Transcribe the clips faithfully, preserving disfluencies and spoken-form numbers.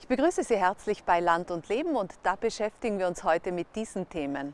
Ich begrüße Sie herzlich bei Land und Leben und da beschäftigen wir uns heute mit diesen Themen.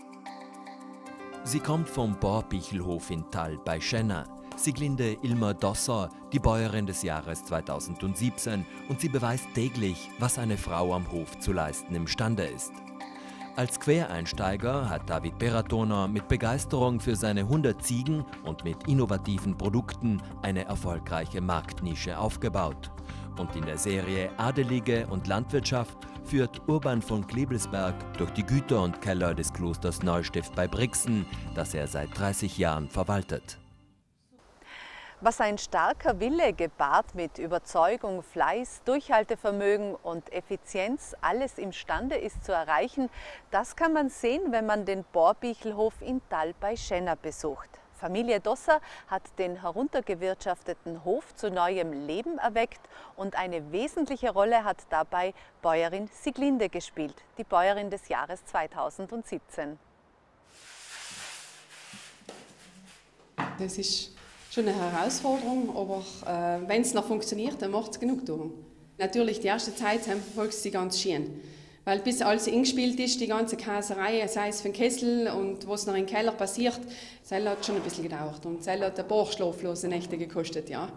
Sie kommt vom Borbichelhof in Thal bei Schenna. Sieglinde Ilma Dosser, die Bäuerin des Jahres zweitausendsiebzehn, und sie beweist täglich, was eine Frau am Hof zu leisten imstande ist. Als Quereinsteiger hat David Beratoner mit Begeisterung für seine hundert Ziegen und mit innovativen Produkten eine erfolgreiche Marktnische aufgebaut. Und in der Serie Adelige und Landwirtschaft führt Urban von Klebelsberg durch die Güter und Keller des Klosters Neustift bei Brixen, das er seit dreißig Jahren verwaltet. Was ein starker Wille gepaart mit Überzeugung, Fleiß, Durchhaltevermögen und Effizienz alles imstande ist zu erreichen, das kann man sehen, wenn man den Borbichelhof in Thal bei Schenna besucht. Familie Dosser hat den heruntergewirtschafteten Hof zu neuem Leben erweckt und eine wesentliche Rolle hat dabei Bäuerin Sieglinde gespielt, die Bäuerin des Jahres zweitausendsiebzehn. Das ist schon eine Herausforderung, aber äh, wenn es noch funktioniert, dann macht es genug tun. Natürlich, die erste Zeit verfolgt sie ganz schön. Weil bis alles eingespielt ist, die ganze Käserei, sei es für den Kessel und was noch im Keller passiert, das hat schon ein bisschen gedauert. Und das hat ein paar schlaflose Nächte gekostet, ja.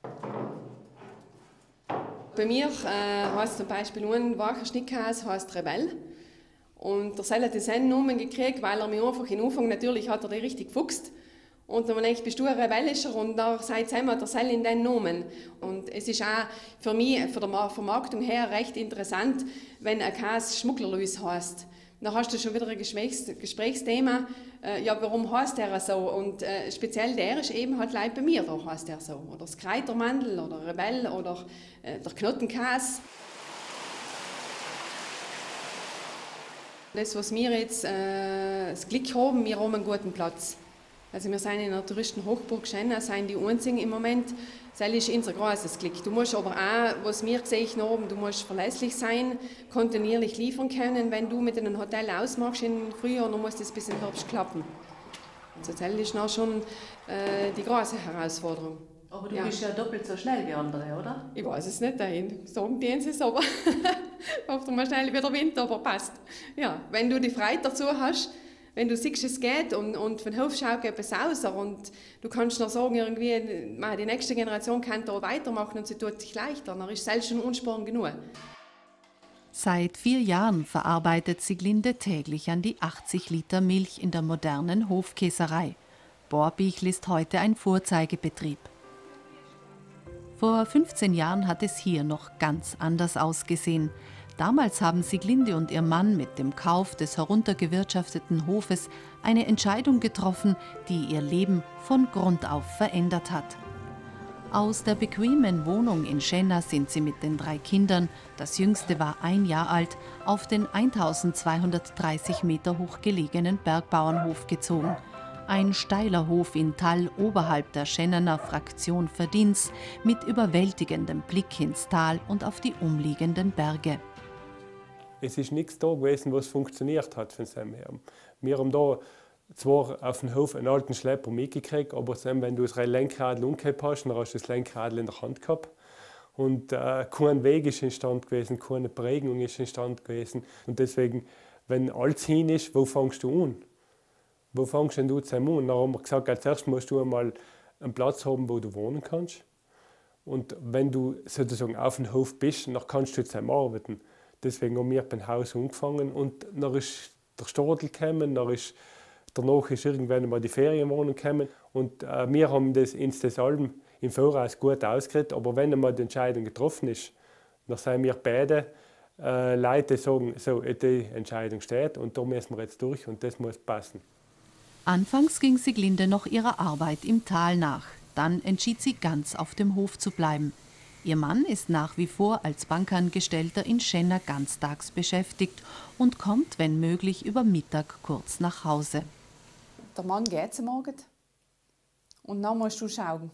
Bei mir äh, heißt zum Beispiel ein wacher Schnittkäse heißt Rebell. Und der Sell hat den Namen gekriegt, weil er mich einfach im Anfang natürlich hat er den richtig gefuchst. Und dann habe ich, bist du ein rebellischer und da sagt immer der Sell in den Namen. Und es ist auch für mich, von der Vermarktung her, recht interessant, wenn ein Käse Schmugglerluis heisst. Dann hast du schon wieder ein Gesprächs Gesprächsthema, äh, ja, warum heißt der so? Und äh, speziell der ist eben halt gleich bei mir, da heißt der so. Oder das Kreitermandel oder Rebell oder äh, der Knottenkäse. Das, was wir jetzt äh, das Glück haben, wir haben einen guten Platz. Also wir sind in der Touristenhochburg Schenna, sind die einzigen im Moment. Das ist unser grosses Glück. Du musst aber auch, was wir gesehen haben, du musst verlässlich sein, kontinuierlich liefern können. Wenn du mit einem Hotel ausmachst im Frühjahr, dann muss das bis im Herbst klappen. Also das ist noch schon äh, die große Herausforderung. Aber du ja. bist ja doppelt so schnell wie andere, oder? Ich weiß es nicht, dahin. Sagen die es aber. Oft mal schnell wie der Winter, aber passt. Ja, wenn du die Freiheit dazu hast, wenn du siehst, es geht und, und von Hof schaut etwas aus und du kannst noch sagen, irgendwie, die nächste Generation kann da weitermachen und sie tut sich leichter, dann ist selbst schon unsporn genug. Seit vier Jahren verarbeitet Sieglinde täglich an die achtzig Liter Milch in der modernen Hofkäserei. Borbichl ist heute ein Vorzeigebetrieb. Vor fünfzehn Jahren hat es hier noch ganz anders ausgesehen. Damals haben Sieglinde und ihr Mann mit dem Kauf des heruntergewirtschafteten Hofes eine Entscheidung getroffen, die ihr Leben von Grund auf verändert hat. Aus der bequemen Wohnung in Schenna sind sie mit den drei Kindern, das jüngste war ein Jahr alt, auf den eintausendzweihundertdreißig Meter hoch gelegenen Bergbauernhof gezogen. Ein steiler Hof in Thal oberhalb der Schennaner Fraktion Verdins mit überwältigendem Blick ins Tal und auf die umliegenden Berge. Es ist nichts da gewesen, was funktioniert hat von dem her. Wir haben da zwar auf dem Hof einen alten Schlepper mitgekriegt, aber wenn du das Lenkradl umgekehrt hast, dann hast du das Lenkradl in der Hand gehabt. Und äh, kein Weg ist instand gewesen, keine Prägung ist instand gewesen. Und deswegen, wenn alles hin ist, wo fängst du an? Wo fängst du an? Dann haben wir gesagt, als erstes musst du einmal einen Platz haben, wo du wohnen kannst. Und wenn du sozusagen auf dem Hof bist, dann kannst du zusammen arbeiten. Deswegen haben wir beim Haus angefangen und dann ist der Stadel gekommen, dann ist, danach ist irgendwann einmal die Ferienwohnung gekommen und äh, wir haben das ins das Alben im Voraus gut ausgeredet, aber wenn einmal die Entscheidung getroffen ist, dann sind wir beide äh, Leute, die sagen, so, die Entscheidung steht und da müssen wir jetzt durch und das muss passen. Anfangs ging Sieglinde noch ihrer Arbeit im Tal nach, dann entschied sie ganz auf dem Hof zu bleiben. Ihr Mann ist nach wie vor als Bankangestellter in Schenna ganztags beschäftigt und kommt, wenn möglich, über Mittag kurz nach Hause. Der Mann geht am Abend und dann musst du schauen.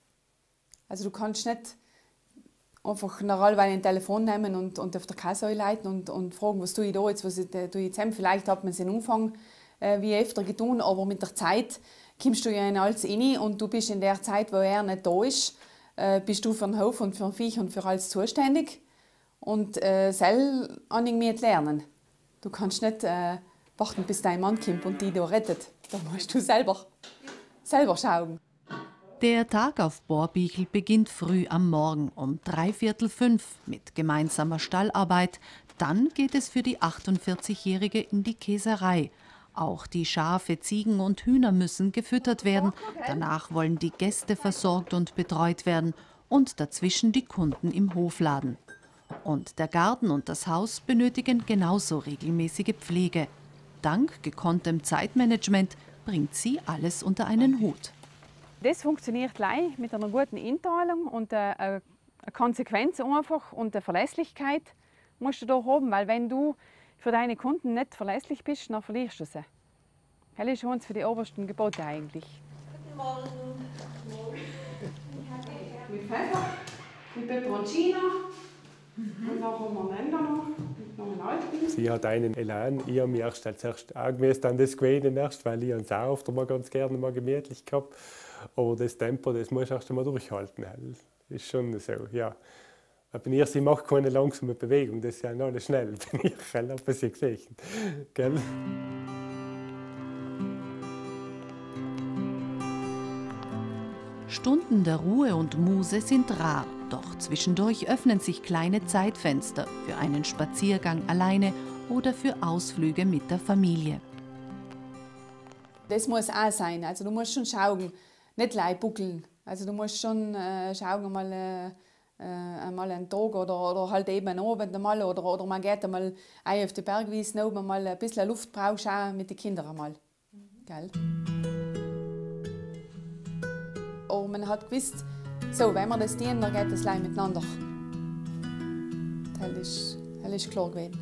Also du kannst nicht einfach nach allweil ein Telefon nehmen und, und auf der Kasse leiten und, und fragen, was tue ich da jetzt, was tue ich jetzt haben. Vielleicht hat man es im Umfang äh, wie öfter getan, aber mit der Zeit kommst du ja in alles rein und du bist in der Zeit, wo er nicht da ist, bist du für den Hof und für den Viech und für alles zuständig. Und äh, sel an ich mir lernen. Du kannst nicht äh, warten, bis dein Mann kommt und die da rettet. Da musst du selber, selber schauen. Der Tag auf Borbichl beginnt früh am Morgen um dreiviertel fünf mit gemeinsamer Stallarbeit. Dann geht es für die achtundvierzigjährige in die Käserei. Auch die Schafe, Ziegen und Hühner müssen gefüttert werden. Danach wollen die Gäste versorgt und betreut werden und dazwischen die Kunden im Hofladen. Und der Garten und das Haus benötigen genauso regelmäßige Pflege. Dank gekonntem Zeitmanagement bringt sie alles unter einen Hut. Das funktioniert gleich mit einer guten Einteilung und einer, einer Konsequenz einfach und der Verlässlichkeit musst du da haben, weil wenn du für deine Kunden nicht verlässlich bist, dann verlierst du sie. Das ist uns für die obersten Gebote eigentlich. Guten Morgen. Mit Pfeffer, mit Peperoncino. Mhm. Und dann haben wir einen noch, mit noch einen alten. Sie hat einen Elan. Ich habe mich erst als erstes angemessen an das gewöhnen, erst, weil ich es auch oft mal ganz gerne mal gemütlich gehabt. Aber das Tempo, das muss ich erst einmal durchhalten. Das ist schon so, ja. Aber ihr, sie macht keine langsame Bewegung, das ist ja noch nicht schnell. Bin ich, habe sie gesehen. Gell? Stunden der Ruhe und Muße sind rar, doch zwischendurch öffnen sich kleine Zeitfenster für einen Spaziergang alleine oder für Ausflüge mit der Familie. Das muss auch sein, also du musst schon schauen, nicht gleich buckeln. Also du musst schon äh, schauen, mal, äh, einmal einen Tag oder, oder halt eben einen Abend einmal, oder, oder man geht einmal auf die Bergwiese oben mal ein bisschen Luft brauchst auch mit den Kindern einmal. Mhm. Gell? Aber man hat gewusst, so, wenn wir das tun, dann geht es gleich miteinander. Das ist, das ist klar gewesen.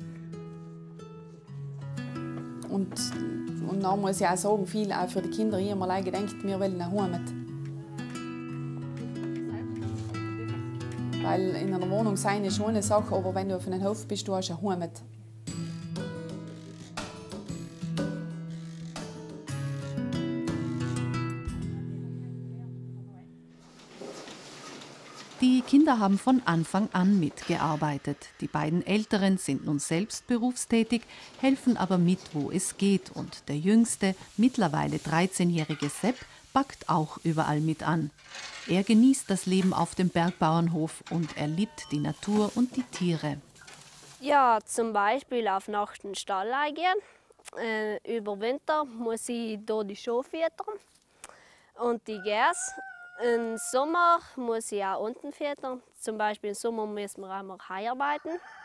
Und, und dann muss ich auch sagen, viel auch für die Kinder, ich habe mir allein gedacht, wir wollen nach Hause. Weil in einer Wohnung sein ist schon eine Sache, aber wenn du auf einem Hof bist, du hast eine Heimat. Die Kinder haben von Anfang an mitgearbeitet. Die beiden Älteren sind nun selbst berufstätig, helfen aber mit, wo es geht. Und der jüngste, mittlerweile dreizehnjährige Sepp, packt auch überall mit an. Er genießt das Leben auf dem Bergbauernhof und er liebt die Natur und die Tiere. Ja, zum Beispiel auf Nacht in den Stall gehen. Äh, über Winter muss ich hier die Schafe füttern und die Gärs. Im Sommer muss ich auch unten füttern. Zum Beispiel im Sommer müssen wir auch mal arbeiten.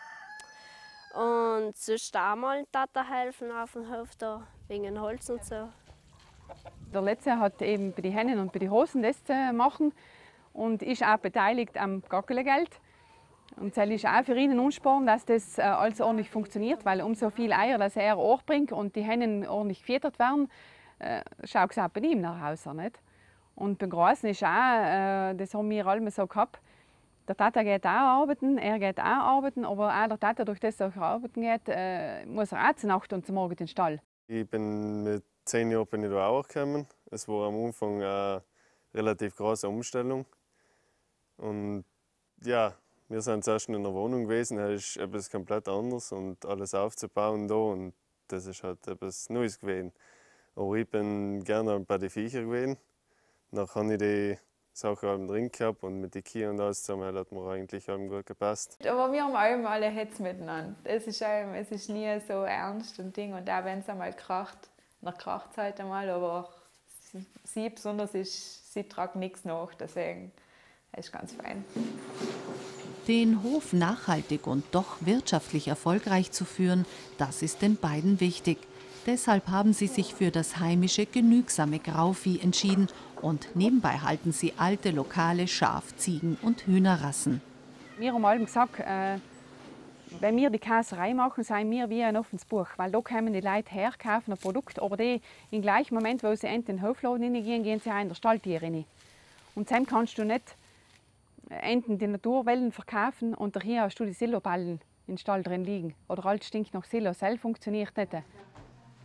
Und sonst auch mal Tata helfen auf dem Hof, da wegen Holz und so. Der Letzte hat eben bei den Hennen und bei den Hosen das zu machen und ist auch beteiligt am Gackelgeld. Und das ist auch für ihn ein Ansporn, dass das alles ordentlich funktioniert, weil umso viel Eier, dass er auch bringt und die Hennen ordentlich gefüttert werden, äh, schaut es auch bei ihm nach Hause. Nicht? Und beim Großen ist auch, äh, das haben wir alle so gehabt, der Tata geht auch arbeiten, er geht auch arbeiten, aber auch der Tata, durch das er arbeiten geht, äh, muss er auch zur Nacht und zum Morgen in den Stall. Ich bin mit zehn Jahren bin ich da auch gekommen. Es war am Anfang eine relativ große Umstellung. Und ja, wir sind zuerst in einer Wohnung gewesen, das ist etwas komplett anderes und alles aufzubauen da und das ist halt etwas Neues gewesen. Aber ich bin gerne bei den Viechern gewesen. Dann habe ich die Sachen drin gehabt und mit den Kühen und alles zusammen hat mir eigentlich gut gepasst. Aber wir haben allem alle Hetz miteinander. Es ist, allem, es ist nie so ernst und Ding. Und auch wenn es einmal kracht, dann kracht es halt einmal. Aber sie besonders ist, sie tragt nichts nach, deswegen ist es ganz fein. Den Hof nachhaltig und doch wirtschaftlich erfolgreich zu führen, das ist den beiden wichtig. Deshalb haben sie sich für das heimische, genügsame Grauvieh entschieden und nebenbei halten sie alte, lokale Schaf-, Ziegen- und Hühnerrassen. Wir haben allem gesagt, äh, wenn wir die Käserei machen, sind wir wie ein offenes Buch, weil da kommen die Leute her, kaufen ein Produkt, aber die im gleichen Moment, wo sie in den Hofladen hineingehen, gehen sie auch in der Stalltier rein. Und dann kannst du nicht enten die Naturwellen verkaufen und hier hast du die Siloballen im Stall drin liegen. Oder alles stinkt nach Silo, das funktioniert nicht.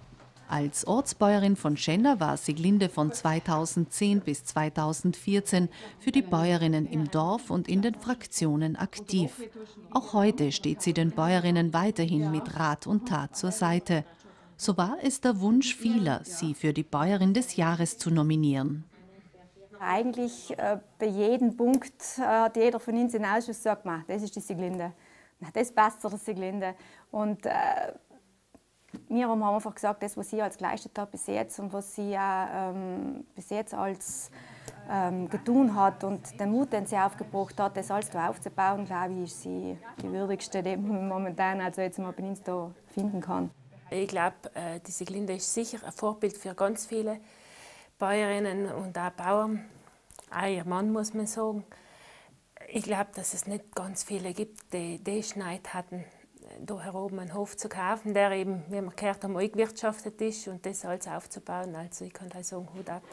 Als Ortsbäuerin von Schenna war Sieglinde von zweitausendzehn bis zweitausendvierzehn für die Bäuerinnen im Dorf und in den Fraktionen aktiv. Auch heute steht sie den Bäuerinnen weiterhin mit Rat und Tat zur Seite. So war es der Wunsch vieler, sie für die Bäuerin des Jahres zu nominieren. Eigentlich äh, bei jedem Punkt äh, hat jeder von uns in Ausschuss gesagt, das ist die Sieglinde, das passt zur Sieglinde. Und äh, wir haben einfach gesagt, das, was sie als geleistet hat bis jetzt und was sie auch, ähm, bis jetzt als ähm, getan hat und den Mut, den sie aufgebracht hat, das alles aufzubauen, glaube ich, ist sie die würdigste, die man momentan also jetzt mal bei uns da finden kann. Ich glaube, äh, die Sieglinde ist sicher ein Vorbild für ganz viele Bäuerinnen und auch Bauern, auch ihr Mann, muss man sagen. Ich glaube, dass es nicht ganz viele gibt, die die Schneid hatten, da oben einen Hof zu kaufen, der eben, wie wir gehört haben, eingewirtschaftet ist und das alles aufzubauen. Also ich kann da sagen, Hut ab.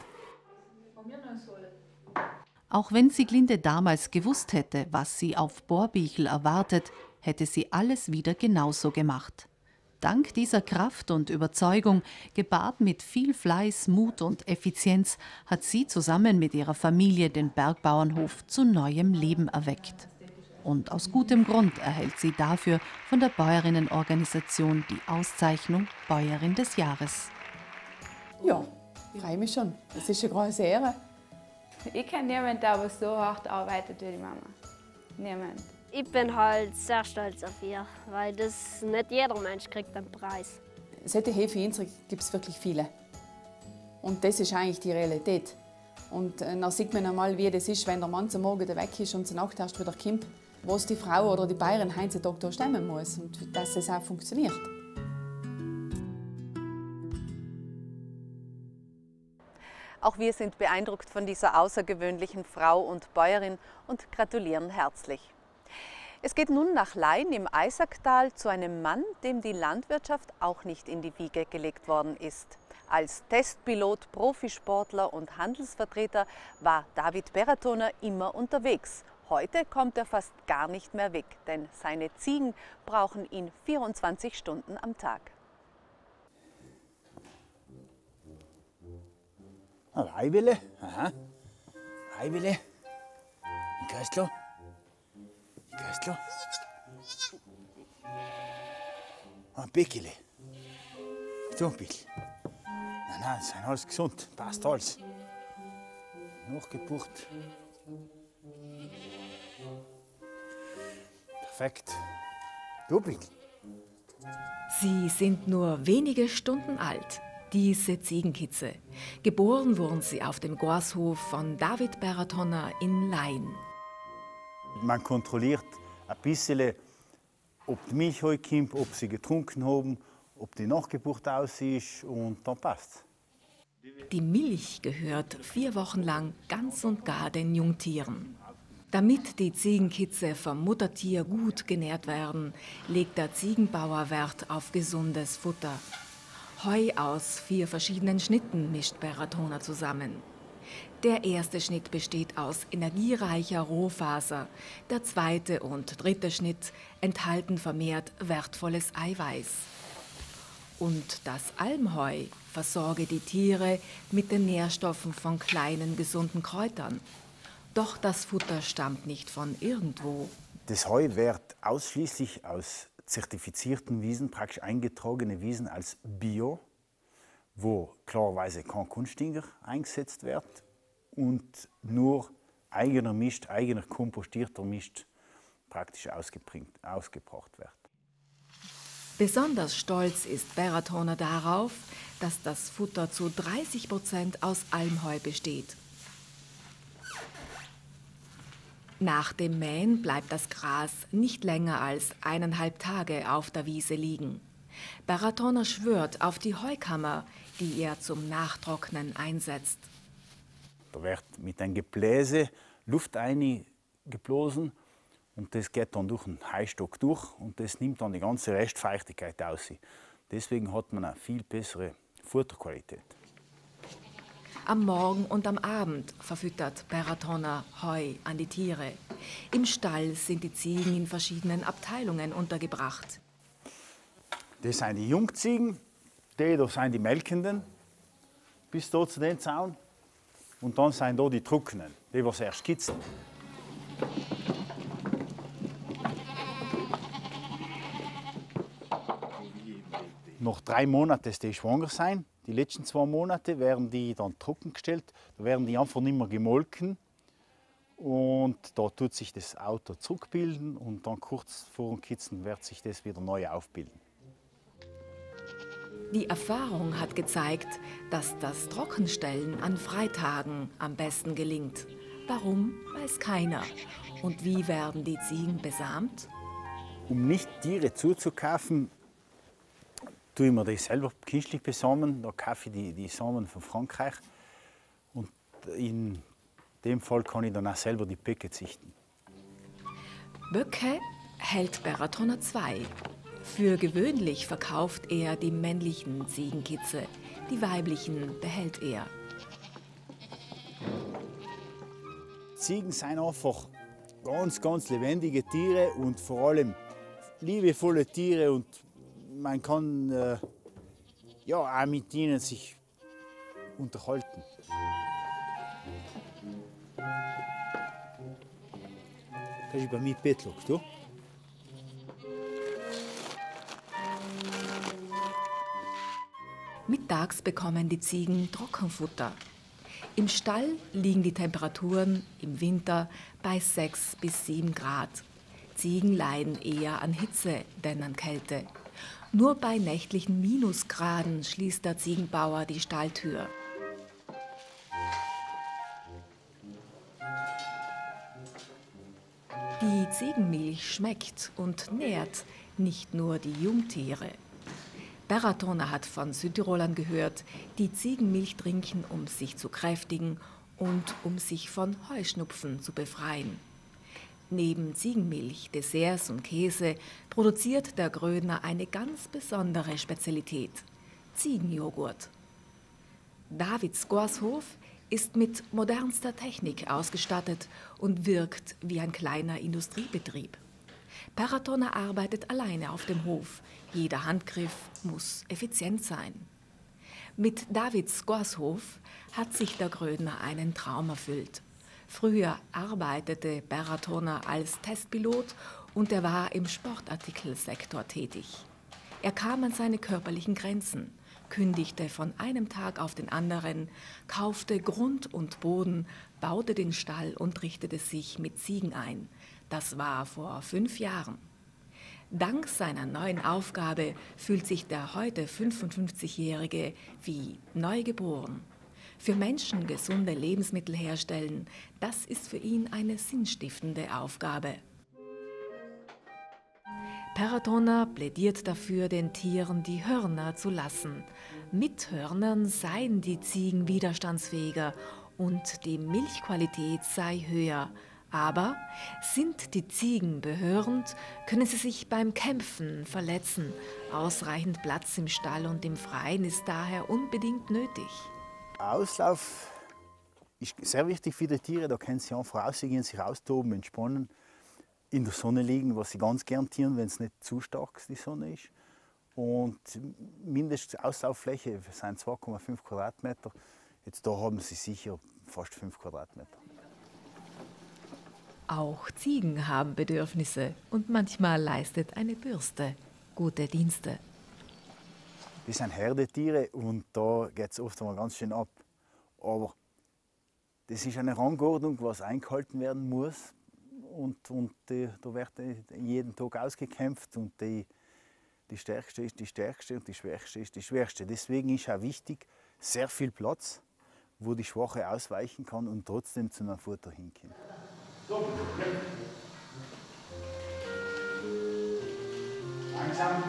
Auch wenn Sieglinde damals gewusst hätte, was sie auf Borbichl erwartet, hätte sie alles wieder genauso gemacht. Dank dieser Kraft und Überzeugung, gepaart mit viel Fleiß, Mut und Effizienz, hat sie zusammen mit ihrer Familie den Bergbauernhof zu neuem Leben erweckt. Und aus gutem Grund erhält sie dafür von der Bäuerinnenorganisation die Auszeichnung Bäuerin des Jahres. Ja, ich freue mich schon. Das ist eine große Ehre. Ich kenne niemanden, der so hart arbeitet wie die Mama. Niemand. Ich bin halt sehr stolz auf ihr, weil das nicht jeder Mensch kriegt einen Preis. Solche Hefeinseln gibt es wirklich viele. Und das ist eigentlich die Realität. Und äh, dann sieht man einmal, wie das ist, wenn der Mann zum Morgen weg ist und zur Nacht erst wieder kommt, was die Frau oder die Bäuerin heutzutage da stemmen muss und dass es auch funktioniert. Auch wir sind beeindruckt von dieser außergewöhnlichen Frau und Bäuerin und gratulieren herzlich. Es geht nun nach Lain im Eisacktal zu einem Mann, dem die Landwirtschaft auch nicht in die Wiege gelegt worden ist. Als Testpilot, Profisportler und Handelsvertreter war David Beratoner immer unterwegs. Heute kommt er fast gar nicht mehr weg, denn seine Ziegen brauchen ihn vierundzwanzig Stunden am Tag. Eiwille, aha, Eiwille, ein Köstler. Köstler. Ein Bäckele. So ein bisschen. Nein, nein, sind alles gesund, passt alles. Nachgebucht. Perfekt. Doppelt. Sie sind nur wenige Stunden alt, diese Ziegenkitze. Geboren wurden sie auf dem Gorshof von David Beratoner in Lain. Man kontrolliert ein bisschen, ob die Milch kommt, ob sie getrunken haben, ob die Nachgeburt aus ist und dann passt. Die Milch gehört vier Wochen lang ganz und gar den Jungtieren. Damit die Ziegenkitze vom Muttertier gut genährt werden, legt der Ziegenbauer Wert auf gesundes Futter. Heu aus vier verschiedenen Schnitten mischt Beratoner zusammen. Der erste Schnitt besteht aus energiereicher Rohfaser. Der zweite und dritte Schnitt enthalten vermehrt wertvolles Eiweiß. Und das Almheu versorge die Tiere mit den Nährstoffen von kleinen, gesunden Kräutern. Doch das Futter stammt nicht von irgendwo. Das Heu wird ausschließlich aus zertifizierten Wiesen, praktisch eingetragene Wiesen als Bio, wo klarerweise kein Kunstdünger eingesetzt wird und nur eigener Mist, eigener kompostierter Mist praktisch ausgebracht wird. Besonders stolz ist Beratoner darauf, dass das Futter zu dreißig Prozent aus Almheu besteht. Nach dem Mähen bleibt das Gras nicht länger als eineinhalb Tage auf der Wiese liegen. Beratoner schwört auf die Heukammer, die er zum Nachtrocknen einsetzt. Da wird mit einem Gebläse Luft eingeblasen und das geht dann durch den Heustock durch und das nimmt dann die ganze Restfeuchtigkeit aus. Deswegen hat man eine viel bessere Futterqualität. Am Morgen und am Abend verfüttert Beratoner Heu an die Tiere. Im Stall sind die Ziegen in verschiedenen Abteilungen untergebracht. Das sind die Jungziegen, die da sind die Melkenden, bis da zu den Zaun. Und dann sind da die Trockenen, die wir erst kitzen. Nach drei Monaten, dass die schwanger sein, die letzten zwei Monate, werden die dann trockengestellt. Da werden die einfach nicht mehr gemolken. Und da tut sich das Auto zurückbilden und dann kurz vor dem Kitzen wird sich das wieder neu aufbilden. Die Erfahrung hat gezeigt, dass das Trockenstellen an Freitagen am besten gelingt. Warum, weiß keiner. Und wie werden die Ziegen besamt? Um nicht Tiere zuzukaufen, tue ich mir die selber künstlich besamen. Da kaufe ich die, die Samen von Frankreich. Und in dem Fall kann ich dann auch selber die Böcke züchten. Böcke hält Berratona zwei. Für gewöhnlich verkauft er die männlichen Ziegenkitze, die weiblichen behält er. Ziegen sind einfach ganz, ganz lebendige Tiere und vor allem liebevolle Tiere und man kann äh, ja, auch mit ihnen sich unterhalten. Das ist bei mir Petlock, du? Mittags bekommen die Ziegen Trockenfutter. Im Stall liegen die Temperaturen im Winter bei sechs bis sieben Grad. Ziegen leiden eher an Hitze, denn an Kälte. Nur bei nächtlichen Minusgraden schließt der Ziegenbauer die Stalltür. Die Ziegenmilch schmeckt und nährt nicht nur die Jungtiere. Berratona hat von Südtirolern gehört, die Ziegenmilch trinken, um sich zu kräftigen und um sich von Heuschnupfen zu befreien. Neben Ziegenmilch, Desserts und Käse produziert der Grödner eine ganz besondere Spezialität: Ziegenjoghurt. Davids Gorshof ist mit modernster Technik ausgestattet und wirkt wie ein kleiner Industriebetrieb. Berratona arbeitet alleine auf dem Hof. Jeder Handgriff muss effizient sein. Mit Davids Gorshof hat sich der Grödner einen Traum erfüllt. Früher arbeitete Berratona als Testpilot und er war im Sportartikelsektor tätig. Er kam an seine körperlichen Grenzen, kündigte von einem Tag auf den anderen, kaufte Grund und Boden, baute den Stall und richtete sich mit Ziegen ein. Das war vor fünf Jahren. Dank seiner neuen Aufgabe fühlt sich der heute fünfundfünfzigjährige wie neugeboren. Für Menschen gesunde Lebensmittel herstellen, das ist für ihn eine sinnstiftende Aufgabe. Berratona plädiert dafür, den Tieren die Hörner zu lassen. Mit Hörnern seien die Ziegen widerstandsfähiger und die Milchqualität sei höher. Aber sind die Ziegen behörend, können sie sich beim Kämpfen verletzen. Ausreichend Platz im Stall und im Freien ist daher unbedingt nötig. Auslauf ist sehr wichtig für die Tiere. Da können sie einfach rausgehen, sich austoben, entspannen, in der Sonne liegen, was sie ganz gern tun, wenn es nicht zu stark die Sonne ist. Und mindestens Auslauffläche sind zwei Komma fünf Quadratmeter. Jetzt da haben sie sicher fast fünf Quadratmeter. Auch Ziegen haben Bedürfnisse und manchmal leistet eine Bürste gute Dienste. Das sind Herdetiere und da geht es oft einmal ganz schön ab. Aber das ist eine Rangordnung, was eingehalten werden muss. Und, und die, da wird jeden Tag ausgekämpft und die, die Stärkste ist die Stärkste und die Schwächste ist die Schwächste. Deswegen ist auch wichtig, sehr viel Platz, wo die Schwache ausweichen kann und trotzdem zu einem Futter hinkommt. Langsam.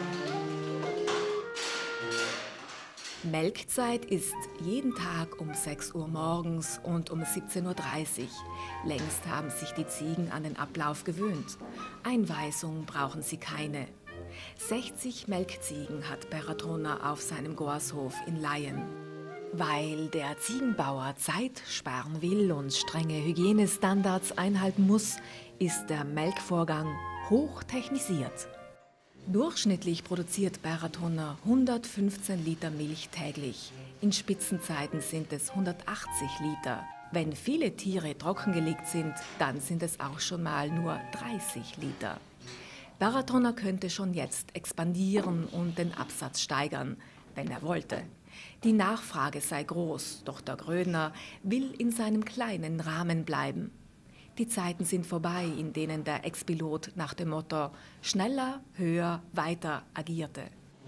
Melkzeit ist jeden Tag um sechs Uhr morgens und um siebzehn Uhr dreißig. Längst haben sich die Ziegen an den Ablauf gewöhnt. Einweisung brauchen sie keine. sechzig Melkziegen hat Berratona auf seinem Gorshof in Laien. Weil der Ziegenbauer Zeit sparen will und strenge Hygienestandards einhalten muss, ist der Melkvorgang hoch technisiert. Durchschnittlich produziert Bäratonner hundertfünfzehn Liter Milch täglich. In Spitzenzeiten sind es hundertachtzig Liter. Wenn viele Tiere trockengelegt sind, dann sind es auch schon mal nur dreißig Liter. Bäratonner könnte schon jetzt expandieren und den Absatz steigern, wenn er wollte. Die Nachfrage sei groß, doch der Grödner will in seinem kleinen Rahmen bleiben. Die Zeiten sind vorbei, in denen der Ex-Pilot nach dem Motto schneller, höher, weiter agierte.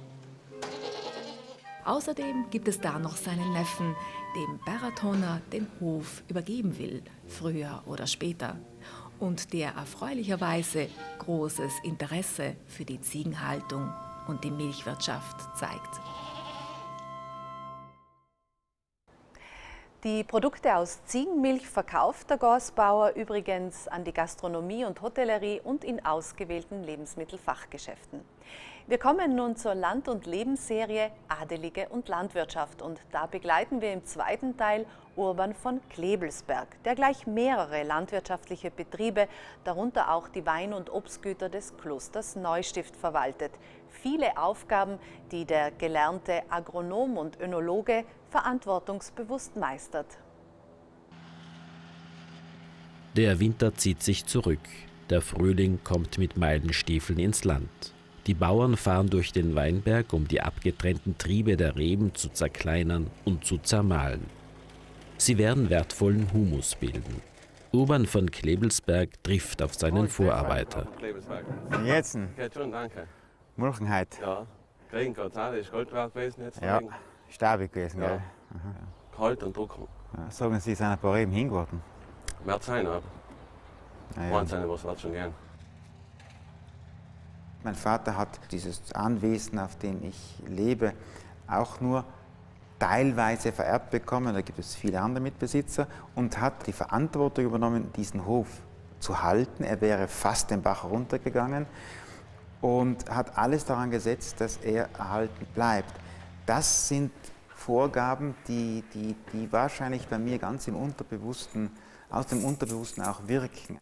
Außerdem gibt es da noch seinen Neffen, dem Bäratonner den Hof übergeben will, früher oder später. Und der erfreulicherweise großes Interesse für die Ziegenhaltung und die Milchwirtschaft zeigt. Die Produkte aus Ziegenmilch verkauft der Gasbauer übrigens an die Gastronomie und Hotellerie und in ausgewählten Lebensmittelfachgeschäften. Wir kommen nun zur Land- und Lebensserie Adelige und Landwirtschaft und da begleiten wir im zweiten Teil Urban von Klebelsberg, der gleich mehrere landwirtschaftliche Betriebe, darunter auch die Wein- und Obstgüter des Klosters Neustift verwaltet. Viele Aufgaben, die der gelernte Agronom und Önologe verantwortungsbewusst meistert. Der Winter zieht sich zurück. Der Frühling kommt mit Meilenstiefeln ins Land. Die Bauern fahren durch den Weinberg, um die abgetrennten Triebe der Reben zu zerkleinern und zu zermahlen. Sie werden wertvollen Humus bilden. Urban von Klebelsberg trifft auf seinen Vorarbeiter. Jetzt? Geht schon, danke. Mulchenheit. Ja, Regen Gott sei Dank, ist Gold drauf gewesen jetzt. Ja, staubig gewesen, ja. Gell? Kalt und trocken. Ja, sagen Sie, sind ein paar Reben hingeworden? Wird sein, aber ja, ja. meint seine, was wird schon gern. Mein Vater hat dieses Anwesen, auf dem ich lebe, auch nur teilweise vererbt bekommen. Da gibt es viele andere Mitbesitzer und hat die Verantwortung übernommen, diesen Hof zu halten. Er wäre fast den Bach runtergegangen und hat alles daran gesetzt, dass er erhalten bleibt. Das sind Vorgaben, die, die, die wahrscheinlich bei mir ganz im Unterbewussten, aus dem Unterbewussten auch wirken.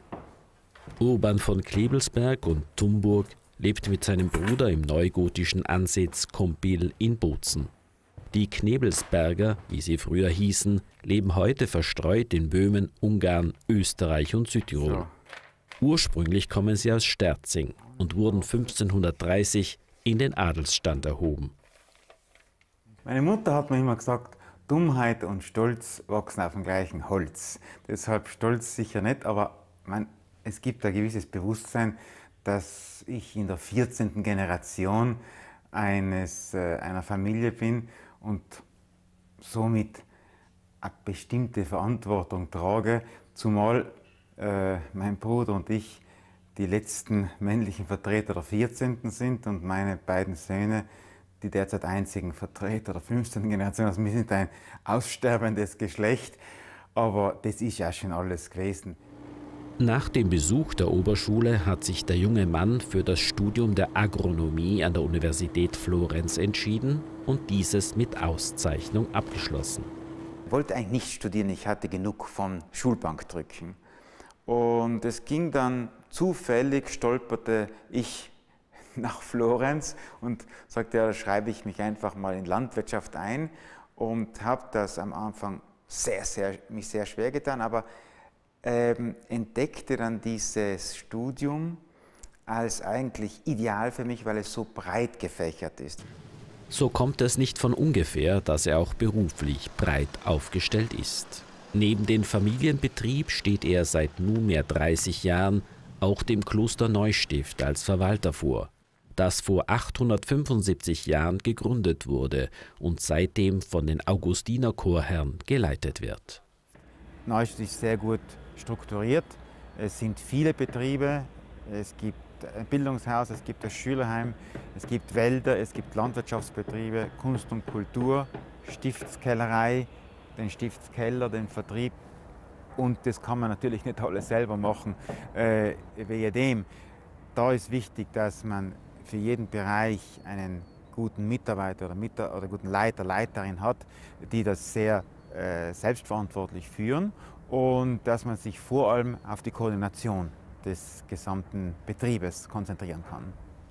Urban von Klebelsberg und Tumburg lebt mit seinem Bruder im neugotischen Ansitz Kompil in Bozen. Die Knebelsberger, wie sie früher hießen, leben heute verstreut in Böhmen, Ungarn, Österreich und Südtirol. So. Ursprünglich kommen sie aus Sterzing und wurden fünfzehnhundertdreißig in den Adelsstand erhoben. Meine Mutter hat mir immer gesagt, Dummheit und Stolz wachsen auf dem gleichen Holz. Deshalb Stolz sicher nicht, aber mein Es gibt ein gewisses Bewusstsein, dass ich in der vierzehnten Generation eines, äh, einer Familie bin und somit eine bestimmte Verantwortung trage, zumal äh, mein Bruder und ich die letzten männlichen Vertreter der vierzehnten sind und meine beiden Söhne die derzeit einzigen Vertreter der fünfzehnten Generation. Also wir sind ein aussterbendes Geschlecht, aber das ist ja schon alles gewesen. Nach dem Besuch der Oberschule hat sich der junge Mann für das Studium der Agronomie an der Universität Florenz entschieden und dieses mit Auszeichnung abgeschlossen. Ich wollte eigentlich nicht studieren, ich hatte genug von Schulbankdrücken. Und es ging dann zufällig, stolperte ich nach Florenz und sagte, ja, da schreibe ich mich einfach mal in Landwirtschaft ein und habe das am Anfang sehr, sehr, mich sehr schwer getan, aber Ähm, entdeckte dann dieses Studium als eigentlich ideal für mich, weil es so breit gefächert ist. So kommt es nicht von ungefähr, dass er auch beruflich breit aufgestellt ist. Neben dem Familienbetrieb steht er seit nunmehr dreißig Jahren auch dem Kloster Neustift als Verwalter vor, das vor achthundertfünfundsiebzig Jahren gegründet wurde und seitdem von den Augustinerchorherren geleitet wird. Neustift ist sehr gut strukturiert. Es sind viele Betriebe, es gibt ein Bildungshaus, es gibt das Schülerheim, es gibt Wälder, es gibt Landwirtschaftsbetriebe, Kunst und Kultur, Stiftskellerei, den Stiftskeller, den Vertrieb. Und das kann man natürlich nicht alles selber machen, äh, wehe dem. Da ist wichtig, dass man für jeden Bereich einen guten Mitarbeiter oder, Mitar oder guten Leiter, Leiterin hat, die das sehr äh, selbstverantwortlich führen. Und dass man sich vor allem auf die Koordination des gesamten Betriebes konzentrieren kann.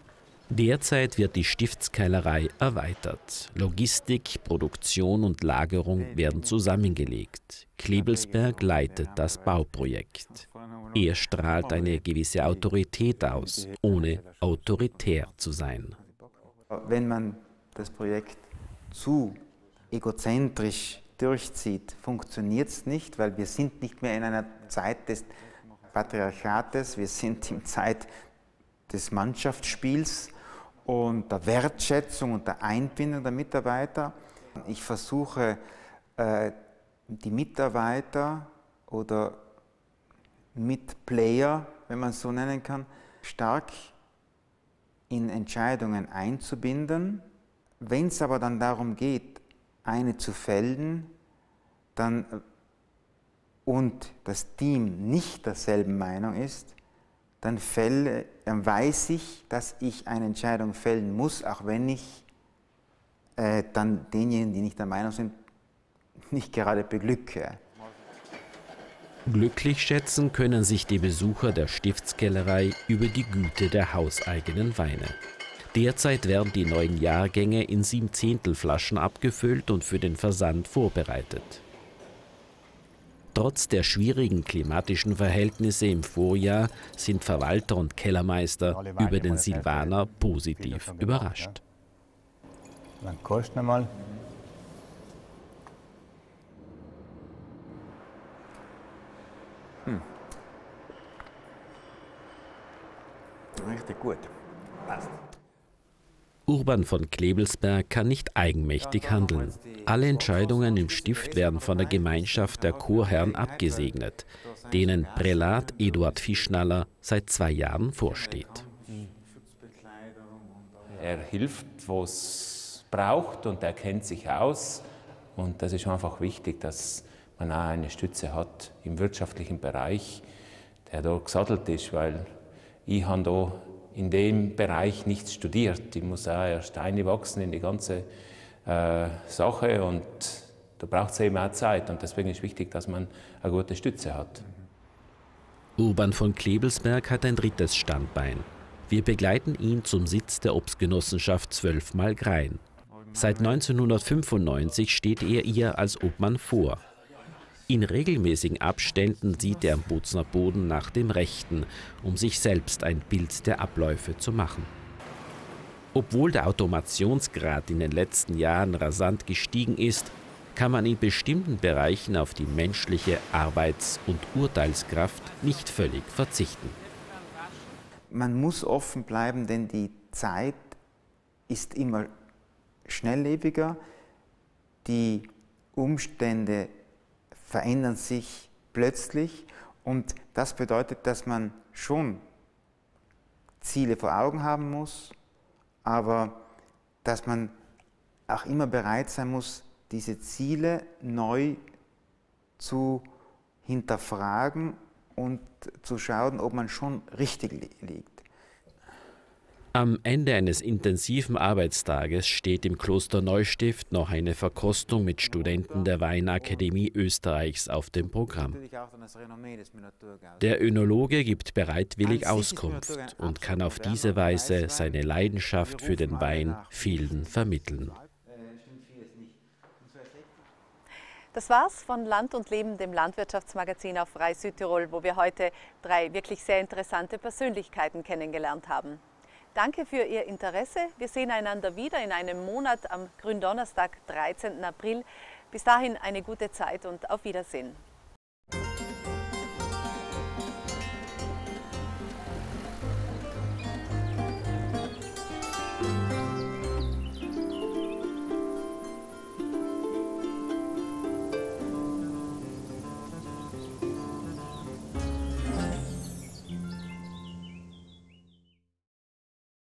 Derzeit wird die Stiftskellerei erweitert. Logistik, Produktion und Lagerung werden zusammengelegt. Klebelsberg leitet das Bauprojekt. Er strahlt eine gewisse Autorität aus, ohne autoritär zu sein. Wenn man das Projekt zu egozentrisch durchzieht, funktioniert es nicht, weil wir sind nicht mehr in einer Zeit des Patriarchates, wir sind in Zeit des Mannschaftsspiels und der Wertschätzung und der Einbindung der Mitarbeiter. Ich versuche, äh, die Mitarbeiter oder Mitplayer, wenn man es so nennen kann, stark in Entscheidungen einzubinden. Wenn es aber dann darum geht, eine zu fällen, dann, und das Team nicht derselben Meinung ist, dann, fälle, dann weiß ich, dass ich eine Entscheidung fällen muss, auch wenn ich äh, dann denjenigen, die nicht der Meinung sind, nicht gerade beglücke. Glücklich schätzen können sich die Besucher der Stiftskellerei über die Güte der hauseigenen Weine. Derzeit werden die neuen Jahrgänge in Siebenzehntelflaschen abgefüllt und für den Versand vorbereitet. Trotz der schwierigen klimatischen Verhältnisse im Vorjahr sind Verwalter und Kellermeister über den Silvaner positiv überrascht. Dann kosten wir mal. Hm. Richtig gut. Passt. Urban von Klebelsberg kann nicht eigenmächtig handeln. Alle Entscheidungen im Stift werden von der Gemeinschaft der Chorherren abgesegnet, denen Prälat Eduard Fischnaller seit zwei Jahren vorsteht. Er hilft, wo es braucht, und er kennt sich aus. Und das ist einfach wichtig, dass man auch eine Stütze hat im wirtschaftlichen Bereich, der da gesattelt ist, weil ich habe da in dem Bereich nichts studiert. Ich muss auch erst einwachsen in die ganze äh, Sache, und da braucht es eben auch Zeit, und deswegen ist wichtig, dass man eine gute Stütze hat. Urban von Klebelsberg hat ein drittes Standbein. Wir begleiten ihn zum Sitz der Obstgenossenschaft Zwölfmal Grein. Seit neunzehnhundertfünfundneunzig steht er ihr als Obmann vor. In regelmäßigen Abständen sieht er am Bozner Boden nach dem Rechten, um sich selbst ein Bild der Abläufe zu machen. Obwohl der Automationsgrad in den letzten Jahren rasant gestiegen ist, kann man in bestimmten Bereichen auf die menschliche Arbeits- und Urteilskraft nicht völlig verzichten. Man muss offen bleiben, denn die Zeit ist immer schnelllebiger, die Umstände verändern sich plötzlich, und das bedeutet, dass man schon Ziele vor Augen haben muss, aber dass man auch immer bereit sein muss, diese Ziele neu zu hinterfragen und zu schauen, ob man schon richtig liegt. Am Ende eines intensiven Arbeitstages steht im Kloster Neustift noch eine Verkostung mit Studenten der Weinakademie Österreichs auf dem Programm. Der Önologe gibt bereitwillig Auskunft und kann auf diese Weise seine Leidenschaft für den Wein vielen vermitteln. Das war's von Land und Leben, dem Landwirtschaftsmagazin auf Frei Südtirol, wo wir heute drei wirklich sehr interessante Persönlichkeiten kennengelernt haben. Danke für Ihr Interesse. Wir sehen einander wieder in einem Monat am Gründonnerstag, dreizehnten April. Bis dahin eine gute Zeit und auf Wiedersehen.